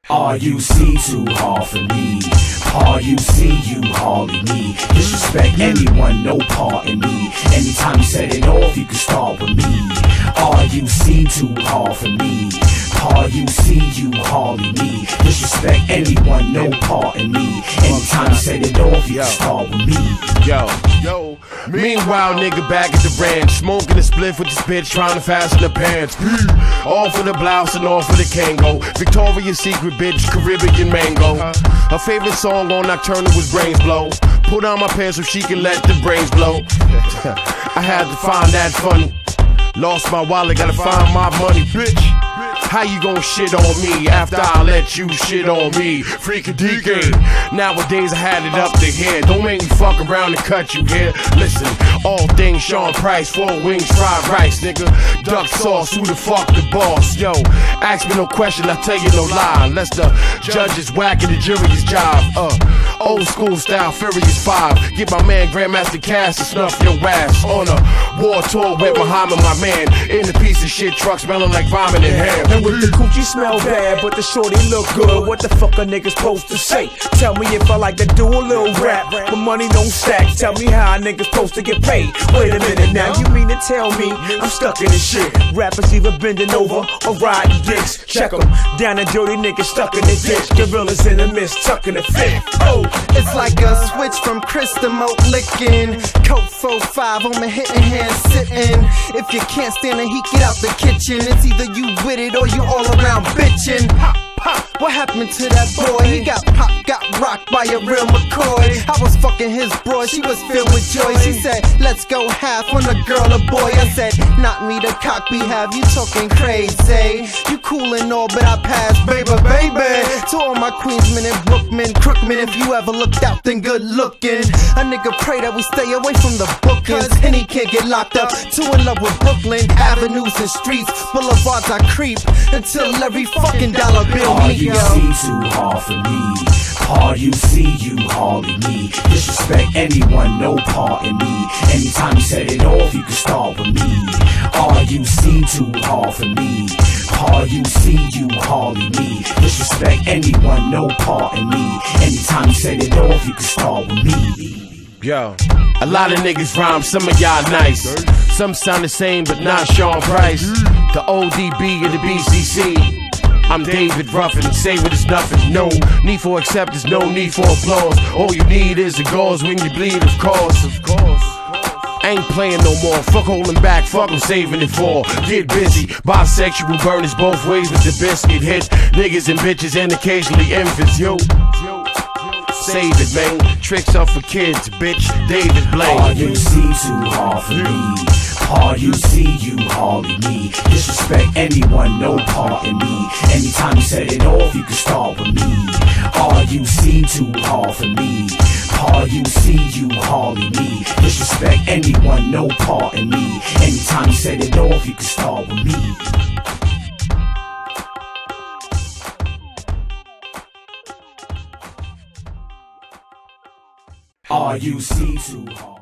R.U.C. too hard for me. R.U.C. you hardly need. Disrespect anyone, no part in me. Anytime you set it off, you can start with me. R.U.C. too hard for me. R.U.C. you hardly need. Disrespect anyone, no part in me. Anytime you set it off, you can start with me. Yo. Meanwhile, nigga back at the ranch, smoking a spliff with this bitch, trying to fasten the pants. All for the blouse and all for the Kango. Victoria's Secret bitch, Caribbean mango. Her favorite song on Nocturnal was Brains Blow. Put on my pants so she can let the brains blow. I had to find that funny. Lost my wallet, gotta find my money, bitch. How you gon' shit on me after I let you shit on me? Freakin' DK. Nowadays I had it up to here. Don't make me fuck around and cut you here. Listen, all things Sean Price, 4 wings, fried rice, nigga. Duck sauce, who the fuck the boss? Yo, ask me no question, I tell you no lie. Unless the judge is whack and the jury is jive. Old school style, Furious 5. Get my man Grandmaster Cass to snuff your ass. On a war tour with Muhammad, my man. In the piece of shit truck smelling like vomit and ham. And with the coochie smell bad, but the shorty look good. What the fuck a nigga supposed to say? Tell me if I like to do a little rap, but money don't stack. Tell me how a nigga supposed to get paid. Wait a minute now, you mean to tell me I'm stuck in this shit? Rappers either bending over or riding dicks. Check 'em, down and dirty niggas stuck in the ditch. Gorillas in the mist, tucking the fit. Oh, it's like a switch from Chris to Moat licking. Coke 4-5 on my hitting hand sitting. If you can't stand the heat, get out the kitchen. It's either you with it or you all around bitching. What happened to that boy? He got popped, got rocked by a real McCoy. I was fucking his bro, she was filled with joy. She said, let's go half on a girl or boy. I said, not me, the cock behave, you talking crazy. You cool and all, but I pass, baby. To all my Queensmen and Brookmen, Crookmen, if you ever looked out, then good looking. A nigga pray that we stay away from the bookings. Henny can't get locked up, too in love with Brooklyn. Avenues and streets, boulevards I creep, until every fucking dollar bill me. R.U.C. too hard for me. R.U.C. you hardly need. Disrespect anyone, no part in me. Anytime you set it off, you can start with me. R.U.C. too hard for me. R.U.C. you hardly need. Disrespect anyone, no part in me. Anytime you set it off, you can start with me. Yo, a lot of niggas rhyme, some of y'all nice. Some sound the same, but not Sean Price. The ODB and the BCC. I'm David Ruffin, say what is nothing. No need for acceptance, no need for applause. All you need is a gauze when you bleed, of course. Ain't playing no more, fuck holding back, fuck I'm saving it for. Get busy, bisexual burners both ways with the biscuit hit. Niggas and bitches and occasionally infants, yo. Save it, man. Tricks are for kids, bitch. David Blaine. R.U.C. too hard for me. R.U.C. you hardly need. Disrespect anyone, no part in me. Anytime you set it off, you can start with me. R.U.C. too hard for me. R.U.C. you hardly need. Disrespect anyone, no part in me. Anytime you set it off, you can start with me. R.U.C. too hard.